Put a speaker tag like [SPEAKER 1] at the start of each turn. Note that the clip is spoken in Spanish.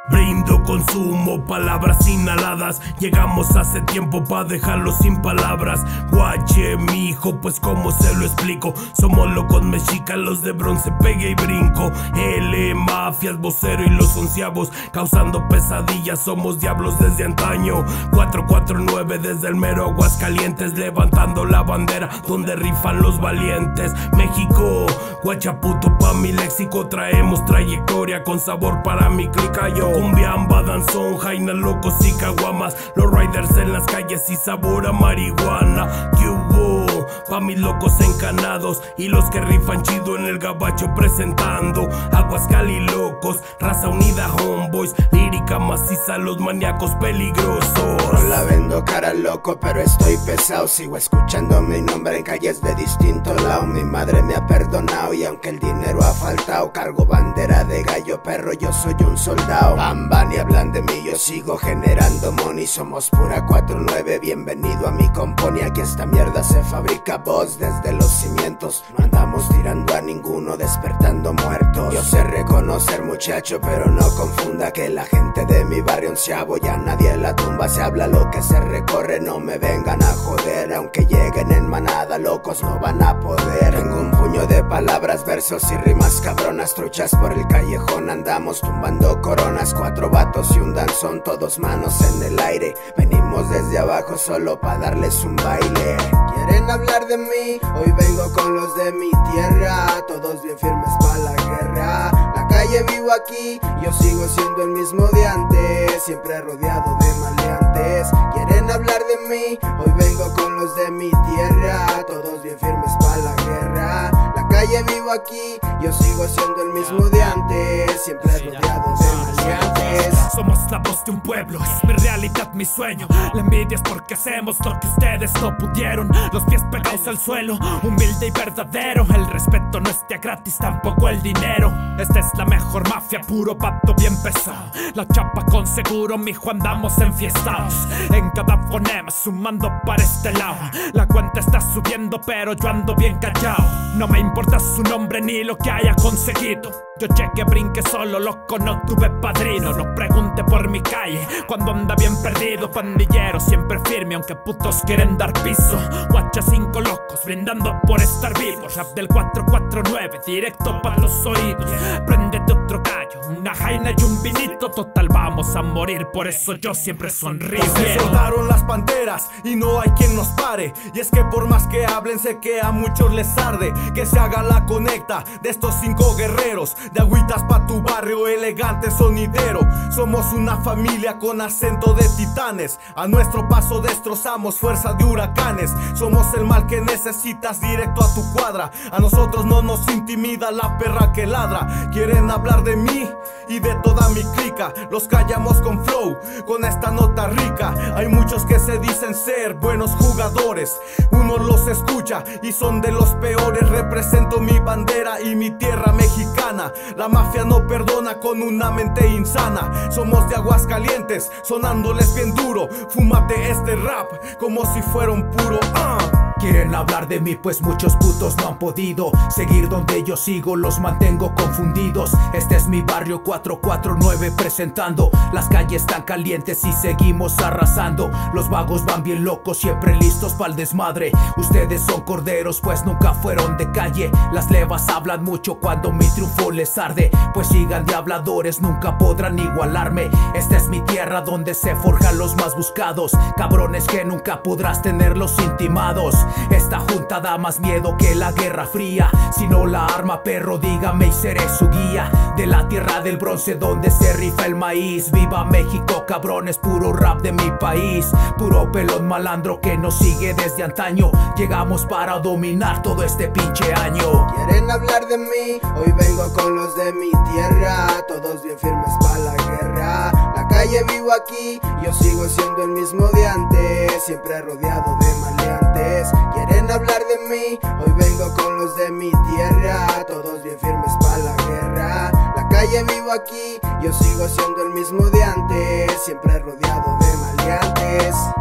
[SPEAKER 1] Brindo consumo, palabras inhaladas. Llegamos hace tiempo pa' dejarlo sin palabras. Guache, mijo, pues como se lo explico. Somos locos mexicanos de bronce, pegue y brinco. L, mafias, vocero y los onceavos, causando pesadillas, somos diablos desde antaño. 449 desde el mero Aguascalientes, levantando la bandera donde rifan los valientes. México, guachaputo pa' mi léxico, traemos trayectoria con sabor para mi clica. Yo cumbiamba, danzón, jaina, locos y caguamas, los riders en las calles y sabor a marihuana. ¿Qué hubo? Pa' mis locos encanados y los que rifan chido en el gabacho presentando. Aguascali locos, raza unida homeboys, lírica maciza, los maníacos peligrosos.
[SPEAKER 2] No la vendo cara loco, pero estoy pesado. Sigo escuchando mi nombre en calles de distinto lado. Mi madre me ha perdonado y aunque el dinero ha faltado, cargo bandera de gallo, perro, yo soy un soldado. Van y hablan de mí, yo sigo generando money. Somos pura 49, bienvenido a mi company. Aquí esta mierda se fabrica voz desde los cimientos. No andamos tirando a ninguno, despertando muertos. Yo sé reconocer, muchacho, pero no confunda que la gente de mi barrio onceavo ya nadie la tumba. Se habla lo que se recorre, no me vengan a joder. Aunque lleguen en manada, locos no van a poder. Tengo un puño de palabras, versos y rimas cabronas, truchas por el callejón, andamos tumbando coronas. 4 vatos y un danzón, todos manos en el aire. Venimos desde abajo solo pa' darles un baile. Quieren hablar de mí, hoy vengo con los de mi tierra, todos bien firmes pa' la guerra. La calle vivo aquí, yo sigo siendo el mismo de antes, siempre rodeado de maleantes. Quieren hablar de mí, hoy vengo con los de mi tierra, todos bien firmes pa' la guerra. La calle vivo aquí, yo sigo siendo el mismo de antes, siempre rodeado de maleantes.
[SPEAKER 1] Somos la voz de un pueblo, es mi realidad, mi sueño. La envidia es porque hacemos lo que ustedes no pudieron. Los pies pegados al suelo, humilde y verdadero. El respeto no es de gratis, tampoco el dinero. Esta es la mejor mafia, puro pato bien pesado. La chapa con seguro, mijo, andamos enfiestados. En cada fonema sumando para este lado. La cuenta está subiendo, pero yo ando bien callado. No me importa su nombre ni lo que haya conseguido. Yo cheque, brinque solo, loco, no tuve padrino. No pregunte por mi calle cuando anda bien perdido. Pandillero siempre firme, aunque putos quieren dar piso. Guacha 5 locos, brindando por estar vivos. Rap del 449, directo para los oídos. Préndete otro gallo, una jaina y un vinito. Total, vamos a morir, por eso yo siempre sonrío.
[SPEAKER 3] Se soltaron las panteras y no hay quien nos pare. Y es que por más que hablen, sé que a muchos les arde. Que se haga la conecta de estos 5 guerreros. De agüitas pa' tu barrio, elegante sonidero. Somos una familia con acento de titanes. A nuestro paso destrozamos fuerza de huracanes. Somos el mal que necesitas directo a tu cuadra. A nosotros no nos intimida la perra que ladra. Quieren hablar de mí y de toda mi clica. Los callamos con flow, con esta nota rica. Hay muchos que se dicen ser buenos jugadores. Uno los escucha y son de los peores. Represento mi bandera y mi tierra mexicana. La mafia no perdona con una mente insana. Somos de Aguascalientes, sonándoles bien duro. Fúmate este rap como si fuera un puro.
[SPEAKER 4] Quieren hablar de mí pues muchos putos no han podido seguir donde yo sigo, los mantengo confundidos. Este es mi barrio 449 presentando. Las calles están calientes y seguimos arrasando. Los vagos van bien locos, siempre listos pa'l desmadre. Ustedes son corderos pues nunca fueron de calle. Las levas hablan mucho cuando mi triunfo les arde. Pues sigan de habladores, nunca podrán igualarme. Esta es mi tierra donde se forjan los más buscados. Cabrones que nunca podrás tenerlos intimados. Esta junta da más miedo que la Guerra Fría. Si no la arma, perro, dígame y seré su guía. De la tierra del bronce donde se rifa el maíz. Viva México, cabrones, puro rap de mi país. Puro pelón malandro que nos sigue desde antaño. Llegamos para dominar todo este pinche año.
[SPEAKER 2] Quieren hablar de mí, hoy vengo con los de mi tierra. Todos bien firmes pa' la guerra. La calle vivo aquí, yo sigo siendo el mismo de antes. Siempre rodeado de maleantes. Quieren hablar de mí, hoy vengo con los de mi tierra. Todos bien firmes pa' la guerra. La calle vivo aquí, yo sigo siendo el mismo de antes. Siempre rodeado de maleantes.